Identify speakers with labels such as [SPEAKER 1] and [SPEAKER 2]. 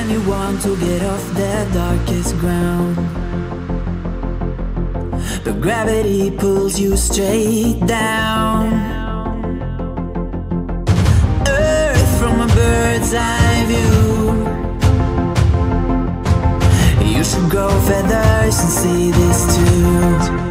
[SPEAKER 1] when you want to get off the darkest ground, but gravity pulls you straight down. Earth from a bird's eye view. You should grow feathers and see this too.